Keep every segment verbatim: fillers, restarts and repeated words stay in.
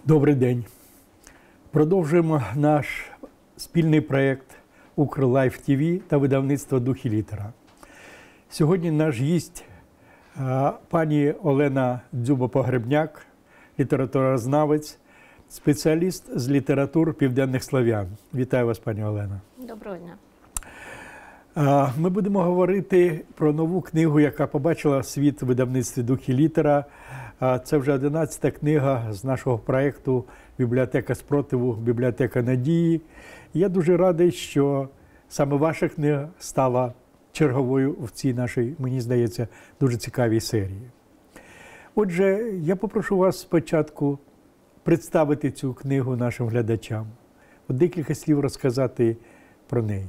Добрий день. Продовжуємо наш спільний проєкт «Укрлайф ТВ» та видавництво «Дух і літера». Сьогодні наш гість пані Олена Дзюба-Погребняк, літературознавець, спеціаліст з літератур південних слов'ян. Вітаю вас, пані Олена. Доброго дня. Ми будемо говорити про нову книгу, яка побачила світ в видавництві «Дух і літера». Це вже одинадцята книга з нашого проєкту «Бібліотека спротиву. Бібліотека надії». Я дуже радий, що саме ваша книга стала черговою в цій нашій, мені здається, дуже цікавій серії. Отже, я попрошу вас спочатку представити цю книгу нашим глядачам. От декілька слів розказати про неї.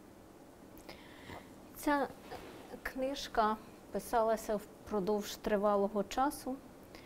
Ця книжка писалася впродовж тривалого часу.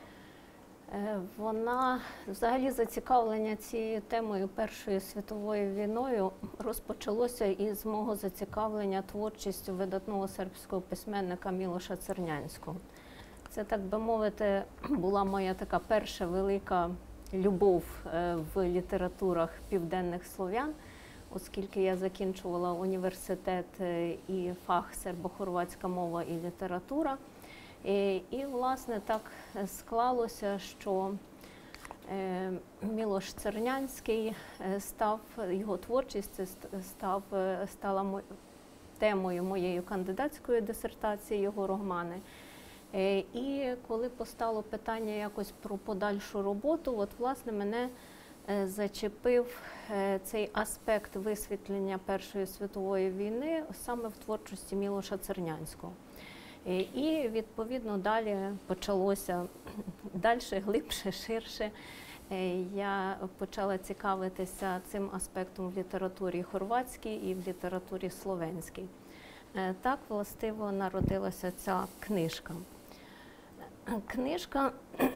Вона, взагалі, зацікавлення цією темою Першою світовою війною розпочалося із мого зацікавлення творчістю видатного сербського письменника Мілоша Црнянського. Це, так би мовити, була моя така перша велика любов в літературах південних слов'ян, оскільки я закінчувала університет і фах сербо-хорватська мова і література. І, і, власне, так склалося, що е, Мілош Црнянський став, його творчість став, стала мо, темою моєї кандидатської дисертації, його романи. Е, і коли постало питання якось про подальшу роботу, от, власне, мене е, зачепив е, цей аспект висвітлення Першої світової війни саме в творчості Мілоша Црнянського. І, відповідно, далі почалося далі, глибше, ширше. Я почала цікавитися цим аспектом в літературі хорватській і в літературі словенській. Так, властиво, народилася ця книжка. Книжка,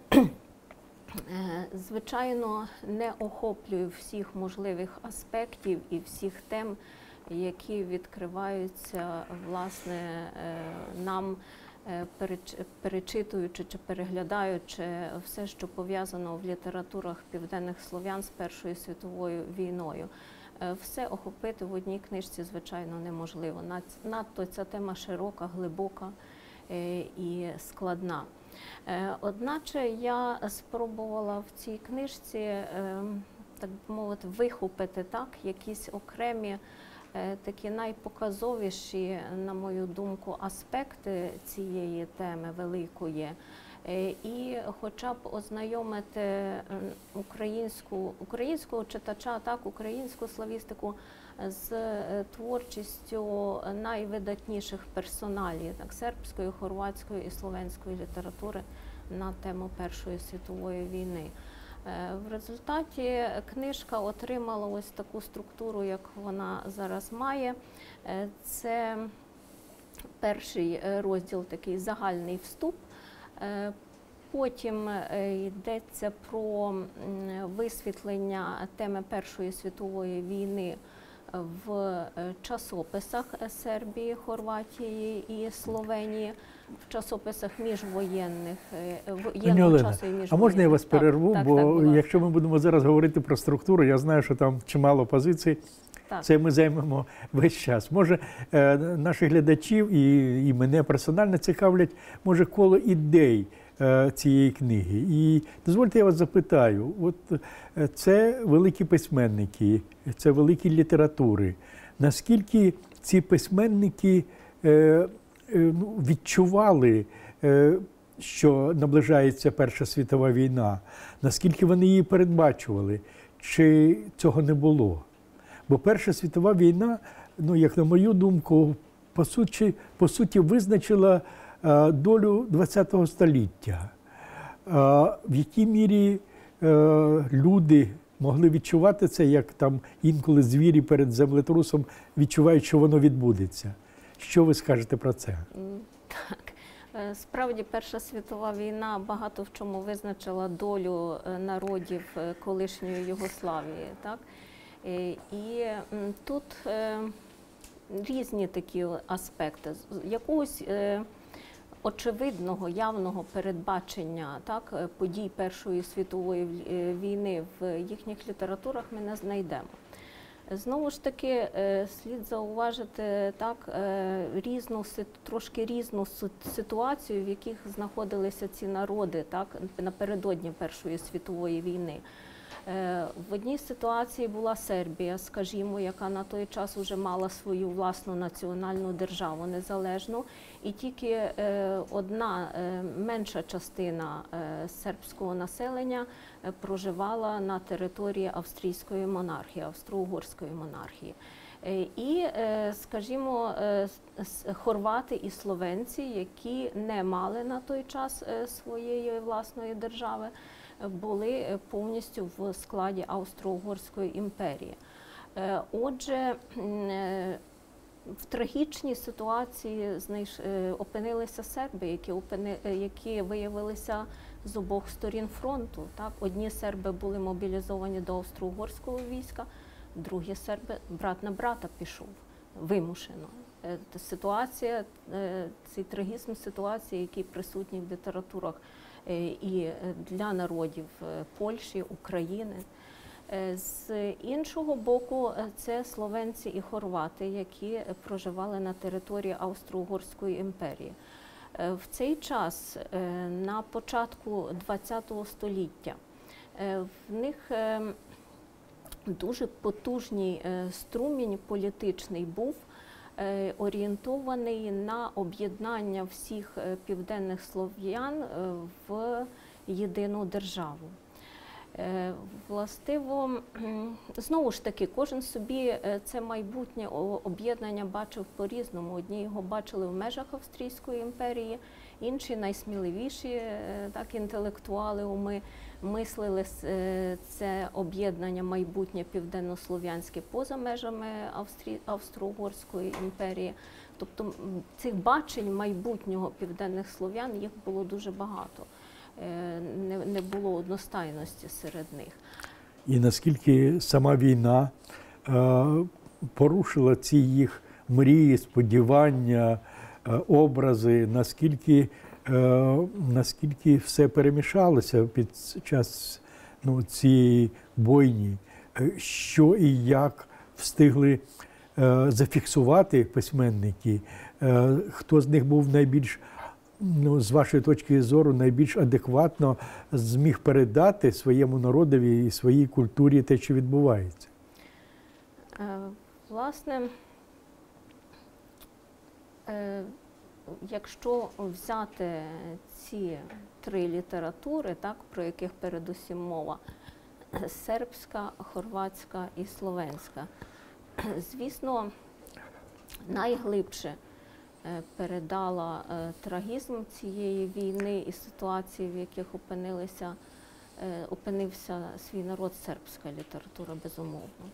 звичайно, не охоплює всіх можливих аспектів і всіх тем, які відкриваються, власне, нам, перечитуючи чи переглядаючи все, що пов'язано в літературах південних слов'ян з Першою світовою війною. Все охопити в одній книжці, звичайно, неможливо. Надто ця тема широка, глибока і складна. Одначе я спробувала в цій книжці, так би мовити, вихопити так, якісь окремі такі найпоказовіші, на мою думку, аспекти цієї теми великої, і хоча б ознайомити українську, українського читача, так, українську славістику з творчістю найвидатніших персоналів, так, сербської, хорватської і словенської літератури на тему Першої світової війни. В результаті книжка отримала ось таку структуру, як вона зараз має. Це перший розділ, такий загальний вступ. Потім йдеться про висвітлення теми Першої світової війни в часописах Сербії, Хорватії і Словенії, в часописах міжвоєнних, воєнного часу і міжвоєнних. А можна я вас перерву? Так, бо так, так, якщо ми будемо зараз говорити про структуру, я знаю, що там чимало позицій, так. Це ми займемо весь час. Може, наших глядачів і, і мене персонально цікавлять, може, коло ідей цієї книги. І дозвольте, я вас запитаю, от це великі письменники, це великі літератури. Наскільки ці письменники е, е, відчували, е, що наближається Перша світова війна? Наскільки вони її передбачували? Чи цього не було? Бо Перша світова війна, ну, як на мою думку, по суті, по суті визначила долю ХХ століття. В якій мірі люди могли відчувати це, як там інколи звірі перед землетрусом відчувають, що воно відбудеться. Що ви скажете про це? Так. Справді, Перша світова війна багато в чому визначила долю народів колишньої Югославії. Так? І тут різні такі аспекти. Якогось очевидного, явного передбачення так, подій Першої світової війни в їхніх літературах ми не знайдемо. Знову ж таки, слід зауважити так, різну, трошки різну ситуацію, в яких знаходилися ці народи так, напередодні Першої світової війни. В одній ситуації була Сербія, скажімо, яка на той час вже мала свою власну національну державу незалежну, і тільки одна менша частина сербського населення проживала на території австрійської монархії, австро-угорської монархії. І, скажімо, хорвати і словенці, які не мали на той час своєї власної держави, були повністю в складі Австро-Угорської імперії. Отже, в трагічній ситуації опинилися серби, які, опини... які виявилися з обох сторін фронту. Так? Одні серби були мобілізовані до австро-угорського війська, другі серби, брат на брата пішов, вимушено. Ситуація, цей трагізм ситуації, який присутній в літературах і для народів Польщі, України. З іншого боку, це словенці і хорвати, які проживали на території Австро-Угорської імперії. В цей час, на початку ХХ століття, в них дуже потужний струмінь політичний був, орієнтований на об'єднання всіх південних слов'ян в єдину державу. Властиво, знову ж таки, кожен собі це майбутнє об'єднання бачив по-різному. Одні його бачили в межах Австрійської імперії, інші, найсміливіші так, інтелектуали, уми, мислили це об'єднання майбутнє південнослов'янське поза межами Австро-Угорської імперії. Тобто цих бачень майбутнього південних слов'ян їх було дуже багато. Не, не було одностайності серед них. І наскільки сама війна е, порушила ці їх мрії, сподівання, е, образи, наскільки, е, наскільки все перемішалося під час ну, цієї бойні, що і як встигли е, зафіксувати письменники, е, хто з них був найбільш, ну, з вашої точки зору, найбільш адекватно зміг передати своєму народові і своїй культурі те, що відбувається? Власне, якщо взяти ці три літератури, так, про яких передусім мова, сербська, хорватська і словенська, звісно, найглибше передала трагізм цієї війни і ситуації, в яких опинилися, опинився свій народ, сербська література, безумовно.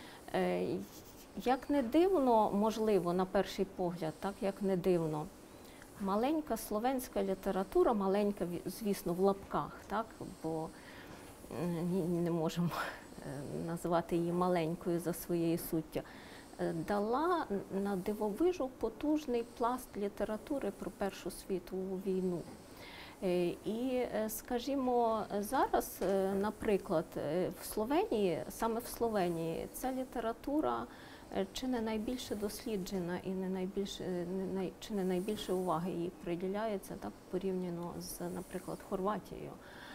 Як не дивно, можливо, на перший погляд, так, як не дивно, маленька словенська література, маленька, звісно, в лапках, так, бо не можемо назвати її маленькою за своєю суттю, дала на дивовижу потужний пласт літератури про Першу світову війну. І, скажімо, зараз, наприклад, в Словенії, саме в Словенії, ця література чи не найбільше досліджена і не найбільше, не най, чи не найбільше уваги їй приділяється, так, порівняно з, наприклад, Хорватією.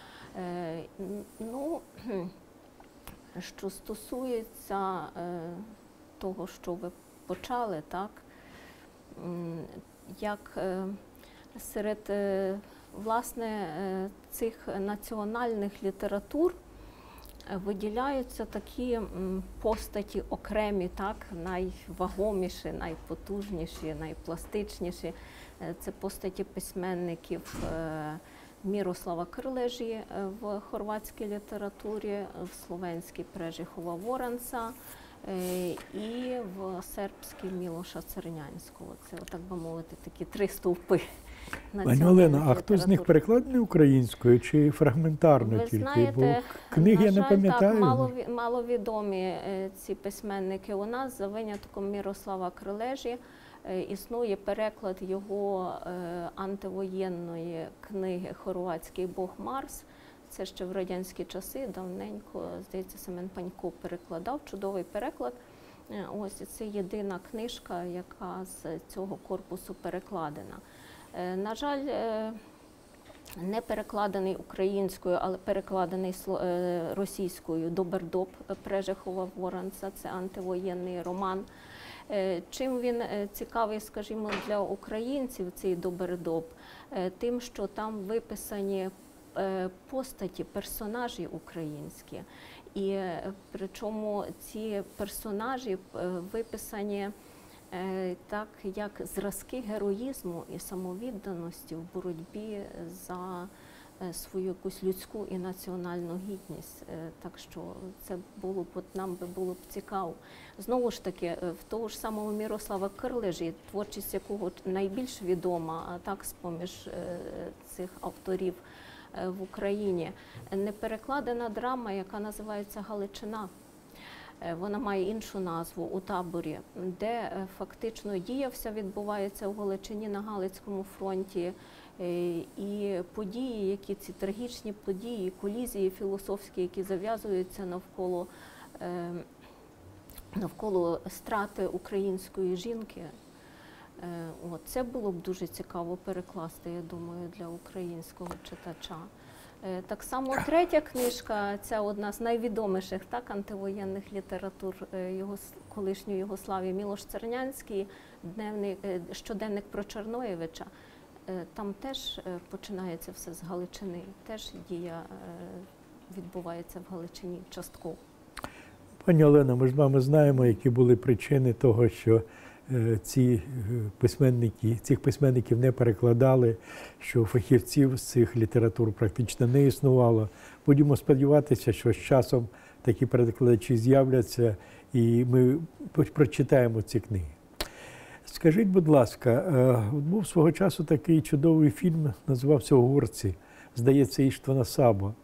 Ну, що стосується того, що ви почали, так, як серед, власне, цих національних літератур виділяються такі постаті окремі, так, найвагоміші, найпотужніші, найпластичніші. Це постаті письменників Мірослава Крлежі в хорватській літературі, в словенській Прежихова Воранца і в сербській Мілоша Цернянського. Це, так би мовити, такі три стовпи Пані Олено, а хто з них перекладений українською чи фрагментарно Ви тільки? знаєте, бо книги я не жаль, пам'ятаю. Так, мало, маловідомі ці письменники у нас, за винятком Мірослава Крилежі. Існує переклад його антивоєнної книги «Хорватський Бог Марс». Це ще в радянські часи, давненько, здається, Семен Панько перекладав, чудовий переклад. Ось це єдина книжка, яка з цього корпусу перекладена. На жаль, не перекладений українською, але перекладений російською «Добердоб» Прежехова Воронца, це антивоєнний роман. Чим він цікавий, скажімо, для українців, цей «Добердоб»? Тим, що там виписані постаті, персонажі українські. І причому ці персонажі виписані так, як зразки героїзму і самовідданості в боротьбі за свою якусь людську і національну гідність. Так що це було б, от нам би було б цікаво. Знову ж таки, в того ж самого Мірослава Крилежі, творчість якого найбільш відома, а так, з-поміж цих авторів в Україні, не перекладена драма, яка називається «Галичина». Вона має іншу назву «У таборі», де фактично дія вся відбувається в Галичині на Галицькому фронті. І події, які ці трагічні події, колізії філософські, які зав'язуються навколо, навколо страти української жінки. От, це було б дуже цікаво перекласти, я думаю, для українського читача. Так само третя книжка, це одна з найвідоміших так, антивоєнних літератур його, колишньої Югославії, Мілош Цернянський, дневник, щоденник про Чорноєвича. Там теж починається все з Галичини, теж дія відбувається в Галичині частково. Пані Олено, ми ж з вами знаємо, які були причини того, що ці письменники, цих письменників не перекладали, що фахівців з цих літератур практично не існувало. Будемо сподіватися, що з часом такі перекладачі з'являться і ми прочитаємо ці книги. Скажіть, будь ласка, був свого часу такий чудовий фільм, називався «Угорці», здається, Іштвана Сабо,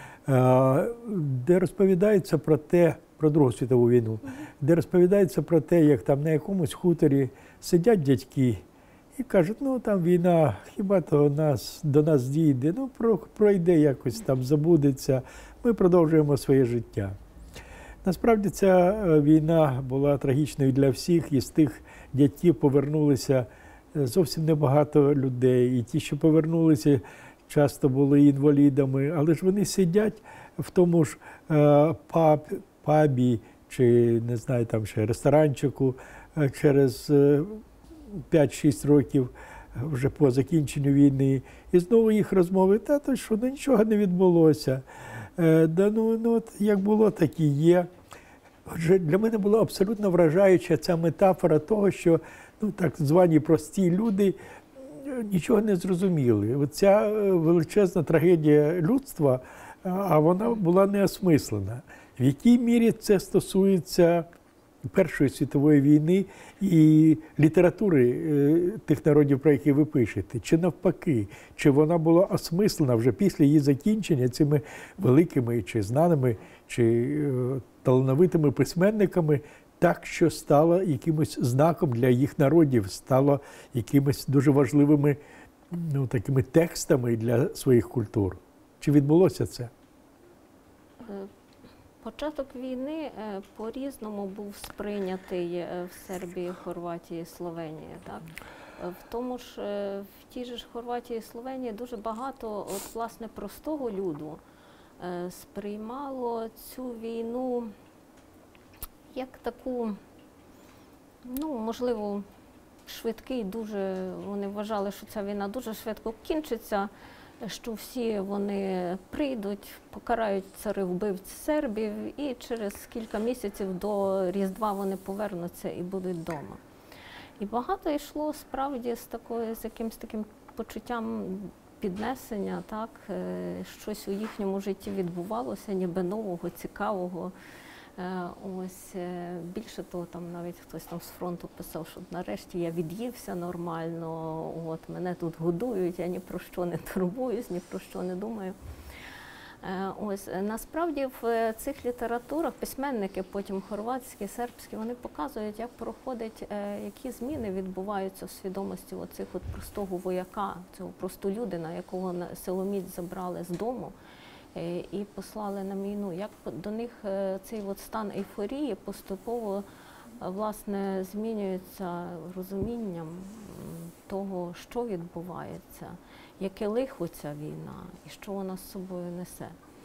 де розповідається про те, про Другу світову війну, де розповідається про те, як там на якомусь хуторі сидять дядьки і кажуть, ну там війна, хіба то нас, до нас дійде, ну пройде якось, там забудеться, ми продовжуємо своє життя. Насправді ця війна була трагічною для всіх, і з тих дядьків повернулися зовсім небагато людей, і ті, що повернулися, часто були інвалідами, але ж вони сидять в тому ж паб, пабі чи, не знаю, там ще ресторанчику через п'ять-шість років вже по закінченню війни. І знову їх розмови, та то що, ну нічого не відбулося. Да, ну, ну, от як було, так і є. Отже, для мене була абсолютно вражаюча ця метафора того, що ну, так звані прості люди нічого не зрозуміли. Оця величезна трагедія людства, а вона була неосмислена. В якій мірі це стосується Першої світової війни і літератури тих народів, про які ви пишете? Чи навпаки? Чи вона була осмислена вже після її закінчення цими великими чи знаними, чи талановитими письменниками, так, що стало якимось знаком для їх народів, стало якимись дуже важливими ну, такими текстами для своїх культур? Чи відбулося це? Початок війни по-різному був сприйнятий в Сербії, Хорватії, Словенії. Так? В тому ж, в тій же ж Хорватії і Словенії дуже багато от, власне, простого люду сприймало цю війну як таку, ну, можливо, швидкий, дуже, вони вважали, що ця війна дуже швидко кінчиться, що всі вони прийдуть, покарають царевбивць сербів і через кілька місяців до Різдва вони повернуться і будуть вдома. І багато йшло справді з, такою, з якимось таким почуттям піднесення, так, щось у їхньому житті відбувалося, ніби нового, цікавого. Ось, більше того, там навіть хтось там з фронту писав, що нарешті я від'ївся нормально, от, мене тут годують, я ні про що не турбуюсь, ні про що не думаю. Ось, насправді в цих літературах письменники, потім хорватські, сербські, вони показують, як проходить, які зміни відбуваються в свідомості оцих от простого вояка, цього простолюдина, якого силоміць забрали з дому і послали на війну. Як до них цей от стан ейфорії поступово, власне, змінюється розумінням того, що відбувається, яке лихо ця війна і що вона з собою несе.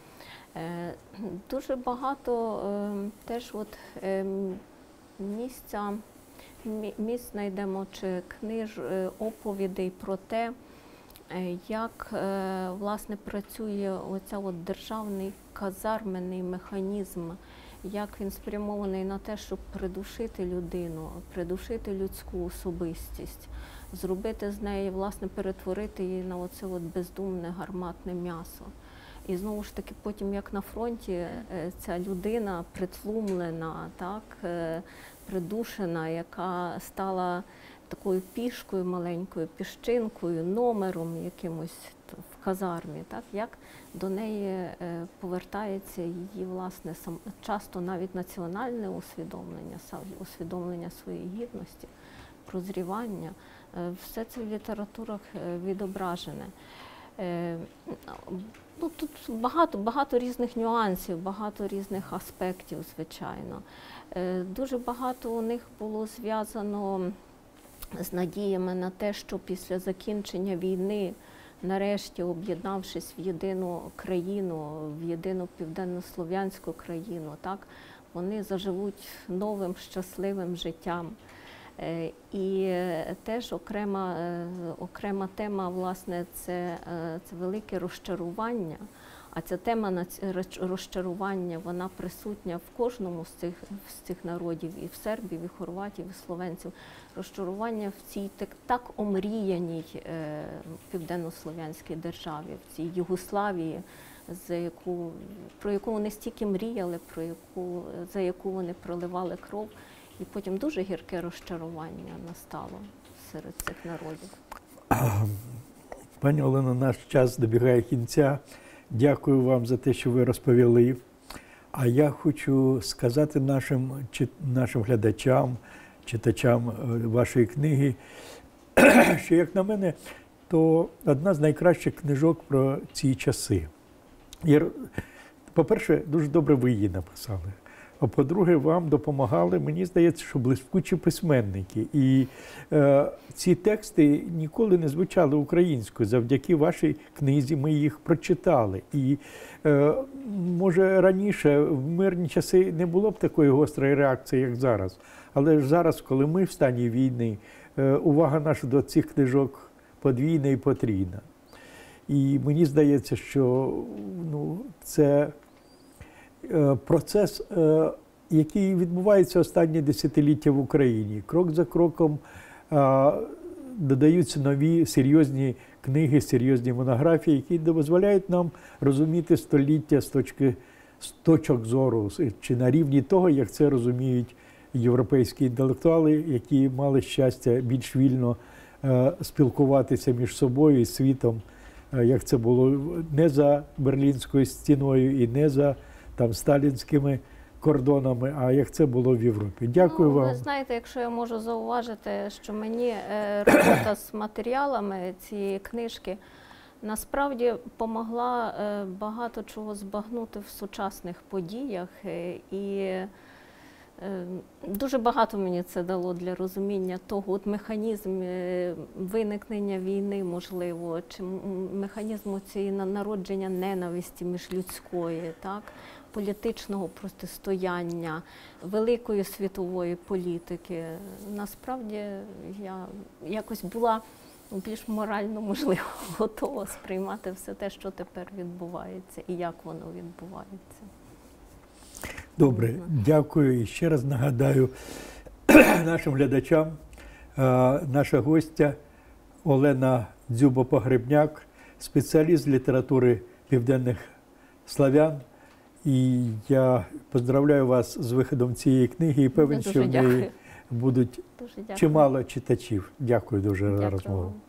Дуже багато теж от місця, місць знайдемо чи книж, оповідей про те, як, власне, працює оця от державний казарменний механізм, як він спрямований на те, щоб придушити людину, придушити людську особистість, зробити з неї, власне, перетворити її на оце от бездумне гарматне м'ясо. І знову ж таки, потім, як на фронті, ця людина притлумлена, так, придушена, яка стала такою пішкою маленькою, піщинкою, номером якимось в казармі, так, як до неї повертається її, власне, сам, часто навіть національне усвідомлення, усвідомлення своєї гідності, прозрівання. Все це в літературах відображене. Ну, тут багато, багато різних нюансів, багато різних аспектів, звичайно. Дуже багато у них було зв'язано з надіями на те, що після закінчення війни, нарешті об'єднавшись в єдину країну, в єдину південнослов'янську країну, так, вони заживуть новим щасливим життям. І теж окрема, окрема тема, власне, це, це велике розчарування. А ця тема розчарування, вона присутня в кожному з цих, з цих народів, і в сербів, і хорватів, і словенців. Розчарування в цій так, так омріяній е, південнослов'янській державі, в цій Югославії, за яку, про яку вони стільки мріяли, про яку, за яку вони проливали кров. І потім дуже гірке розчарування настало серед цих народів. Пані Олено, наш час добігає кінця. Дякую вам за те, що ви розповіли. А я хочу сказати нашим, нашим глядачам, читачам вашої книги, що, як на мене, то одна з найкращих книжок про ці часи. По-перше, дуже добре ви її написали. А по-друге, вам допомагали, мені здається, що блискучі письменники. І е, ці тексти ніколи не звучали українською. Завдяки вашій книзі ми їх прочитали. І, е, може, раніше, в мирні часи, не було б такої гострої реакції, як зараз. Але ж зараз, коли ми в стані війни, е, увага наша до цих книжок подвійна і потрійна. І мені здається, що ну, це процес, який відбувається останні десятиліття в Україні. Крок за кроком додаються нові серйозні книги, серйозні монографії, які дозволяють нам розуміти століття з точки, з точок зору, чи на рівні того, як це розуміють європейські інтелектуали, які мали щастя більш вільно спілкуватися між собою і світом, як це було не за Берлінською стіною і не за там сталінськими кордонами, а як це було в Європі. Дякую ну, вам. Ви знаєте, якщо я можу зауважити, що мені е, робота з матеріалами цієї книжки насправді допомогла е, багато чого збагнути в сучасних подіях. Е, і е, дуже багато мені це дало для розуміння того от механізм е, виникнення війни, можливо, чи механізму цієї народження ненависті міжлюдської, так? Політичного протистояння, великої світової політики. Насправді я якось була більш морально, можливо, готова сприймати все те, що тепер відбувається і як воно відбувається. Добре, дякую. І ще раз нагадаю нашим глядачам, наша гостя Олена Дзюба-Погребняк, спеціаліст з літератури південних славян, І я поздравляю вас з виходом цієї книги і певен, Дуже що в неї дякую. будуть Дуже дякую. чимало читачів. Дякую дуже за Дякую розмову. вам.